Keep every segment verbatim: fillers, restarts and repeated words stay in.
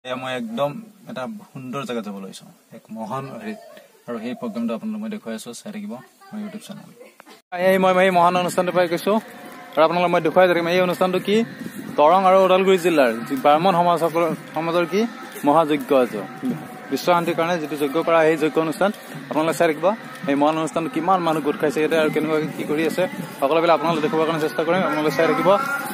মই একদম এটা সুন্দৰ জায়গা যাব লৈছো এক মহান হেৰিত আৰু সেই প্ৰগ্ৰামটো আপোনালোকক মই দেখুৱাই আছো চাই থাকিব মোৰ ইউটিউব চেনেল এই মই এই মহান অনুষ্ঠানটো পাই গৈছো আৰু আপোনালোকক মই দেখুৱাই থাকিম এই অনুষ্ঠানটো কি দৰং আৰু ওদালগুৰি জিলাৰ ব্ৰাহ্মণ সমাজ সমাজৰ কি মহাযজ্ঞ আছে বিশ্ব শান্তিৰ কাৰণে যেটো যজ্ঞ কৰা এই যজ্ঞ অনুষ্ঠান আপোনালোকে চাই থাকিব এই মহান অনুষ্ঠানটো কিমান মানুহ গোট খাইছে ইয়াতে আৰু কেনেকুৱা কি কৰি আছে সকলোবিলাক আপোনালোকে দেখুৱাৰ কাৰণে চেষ্টা কৰিম আপোনালোকে চাই থাকিব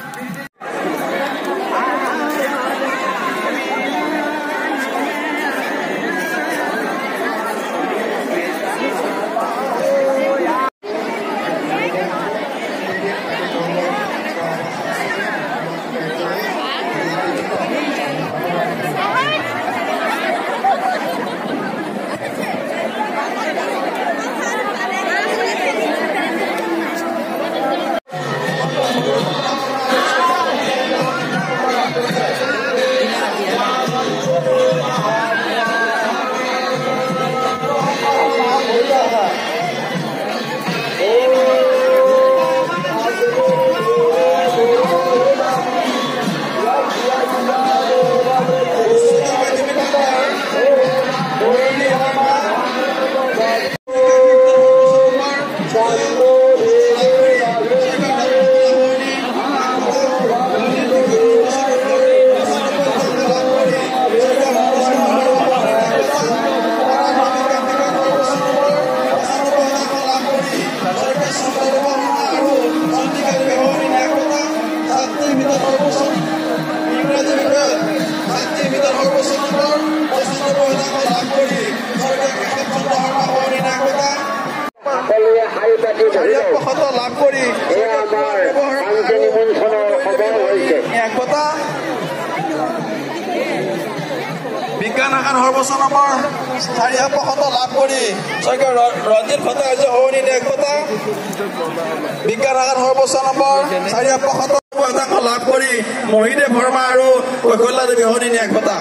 বিজ্ঞান শাখাৰ সৰ্বচনমৰ চাৰিশ পঁয়সত্তৰ লাভ কৰি স্বৰ্গীয় ৰঞ্জিত ভট্টাচাৰ্য সৌজন্যে একতা বিজ্ঞান শাখাৰ সৰ্বচনমৰ চাৰিশ পঁয়সত্তৰ শতাংশ লাভ কৰি মহিদেৱ শৰ্মা আৰু কৈশল্যা দেৱী সৌজন্যে একতা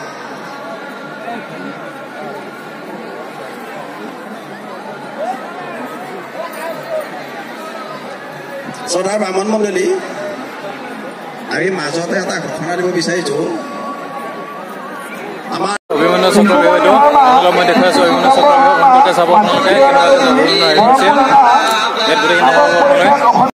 শ্ৰদ্ধাৰ ব্ৰাহ্মণ মণ্ডলী আমি মাজতে এটা ঘোষণা দিব বিচাৰিছো আমাৰ অভিমন্যু চক্ৰ বিভাগটো আপোনালোকক মই দেখুৱাইছো অভিমন্যু চক্ৰ বিভাগ সম্পৰ্কে চাব আপোনালোকে ইয়াত গোটেইখিনি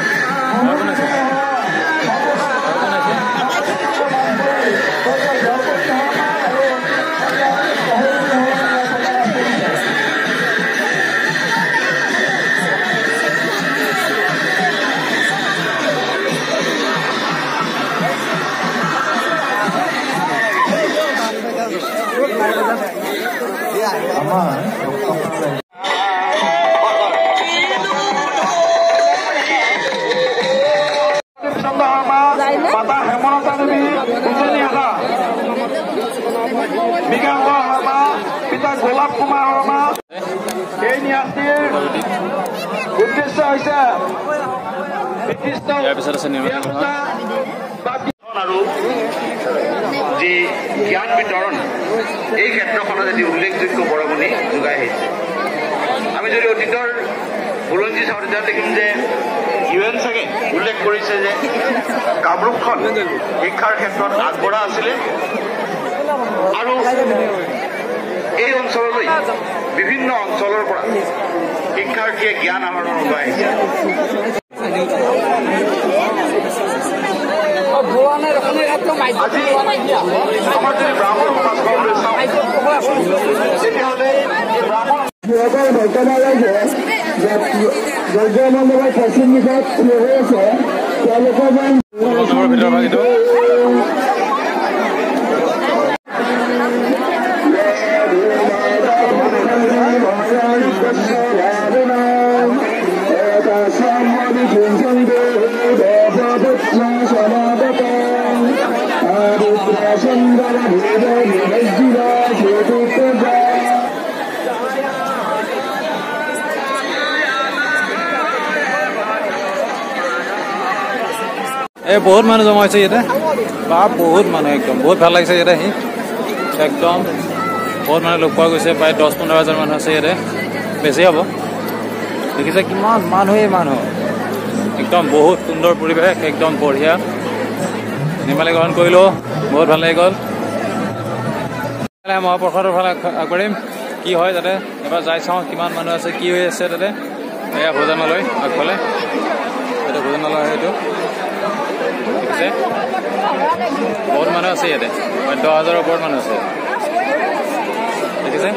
পিতা গোলাপ কুমাৰ শৰ্মা এই ন্যাসীৰ উদ্দেশ্য হৈছে আৰু যি জ্ঞান বিতৰণ এই ক্ষেত্ৰখনত এটি উল্লেখযোগ্য বৰঙণি যোগাই আহিছে আমি যদি অতীতৰ বুৰঞ্জী চাওঁ তেতিয়া দেখিম যে ইউ এন চাগে উল্লেখ কৰিছে যে কামৰূপখন শিক্ষাৰ ক্ষেত্ৰত আগবঢ়া আছিলে আৰু এই অঞ্চললৈ বিভিন্ন অঞ্চলৰ পৰা শিক্ষাৰ্থীয়ে জ্ঞান আহৰণ কৰি আহিছে আজি আমাৰ যদি ব্ৰাহ্মণ সমাজখনলৈ চাওঁ তেতিয়াহ'লে এই বহুত মানুহ জমা হৈছে ইয়াতে বা বহুত মানুহ একদম বহুত ভাল লাগিছে ইয়াতে আহি একদম বহুত মানুহ লগ পোৱা গৈছে প্ৰায় দহ পোন্ধৰ হাজাৰ মানুহ আছে ইয়াতে বেছি হ'ব দেখিছে কিমান মানুহেই মানুহ একদম বহুত সুন্দৰ পৰিৱেশ একদম বঢ়িয়া নিৰ্মালী গ্ৰহণ কৰিলোঁ বহুত ভাল লাগি গ'ল মহাপ্ৰসাদৰ ফালে আগবাঢ়িম কি হয় তাতে এবাৰ যাই চাওঁ কিমান মানুহ আছে কি হৈ আছে তাতে এয়া ভোজনালয় আগফালে এইটো ভোজনালয় এইটো ঠিক আছে বহুত মানুহ আছে ইয়াতে দহ হাজাৰৰ ওপৰত মানুহ আছে ঠিক আছে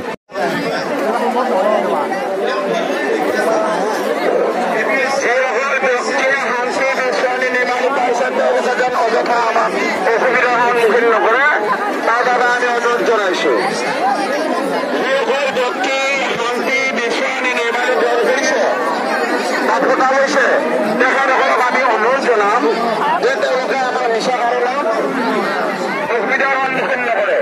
অযথা আমাৰ অসুবিধাৰ সন্মুখীন নকৰে তাৰ বাবে আমি অনুৰোধ জনাইছো যিসকল ব্যক্তি শান্তি বিচৰণি নিৰ্মাণী দল কৰিছে তাত কথা হৈছে তেখেতসকলক আমি অনুৰোধ জনাম যে তেওঁলোকে আমাৰ মিছা কাৰণত অসুবিধাৰ সন্মুখীন নকৰে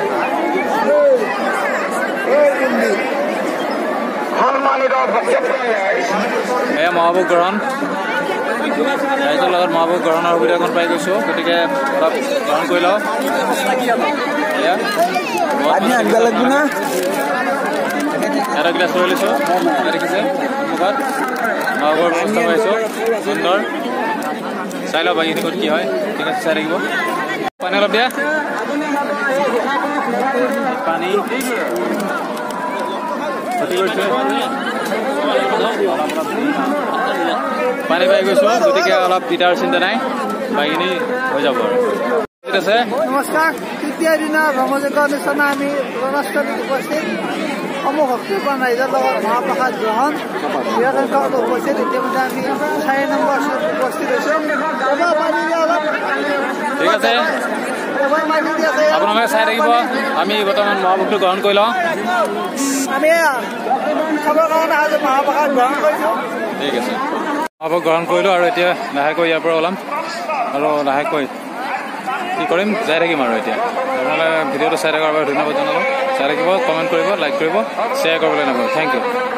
সন্মানিত প্ৰত্যেকজন ৰাইজ এয়া মহাভোগ গ্ৰহণ ৰাইজৰ লগত মহাভোগ গ্ৰহণৰ সুবিধা অকণ পাই গৈছোঁ গতিকে অলপ গ্ৰহণ কৰি লওঁ এটা গিলাচ লৈ লৈছোঁ দেখিছে সন্মুখত মহাভোগৰ ব্যৱস্থা পাইছোঁ সুন্দৰ চাই লওঁ বাকীখিনি ক'ত কি হয় ঠিক আছে চাই থাকিব পানী অলপ দিয়া পানী ক্ষতি কৰিছে পানী পাই গৈছো গতিকে অলপ তিতাৰ চিন্তা নাই বাকীখিনি হৈ যাব আৰু ঠিক আছে নমস্কাৰ তৃতীয় দিনা ব্ৰহ্মযজ্ঞ অনুষ্ঠানত আমি ৰণস্থলীত উপস্থিত সমূহ ভক্তিপ্ৰাণ ৰাইজৰ লগত মহাপ্ৰসাদ গ্ৰহণ বৃহৎ সংখ্যক উপস্থিত ইতিমধ্যে আমি চাৰি নম্বৰ উপস্থিত হৈছোঁ ঠিক আছে আপোনালোকে চাই থাকিব আমি বৰ্তমান মহাভোগটো গ্ৰহণ কৰি লওঁ আমি খাবৰ কাৰণে আজি মহাপ্ৰসাদ গ্ৰহণ কৰিছোঁ ঠিক আছে মহাভোগ গ্ৰহণ কৰিলোঁ আৰু এতিয়া লাহেকৈ ইয়াৰ পৰা ওলাম আৰু লাহেকৈ কি কৰিম যাই থাকিম আৰু এতিয়া আপোনালোকে ভিডিঅ'টো চাই থকাৰ বাবে ধন্যবাদ জনালোঁ চাই থাকিব কমেণ্ট কৰিব লাইক কৰিব শ্বেয়াৰ কৰিবলৈ নাপাব থেংক ইউ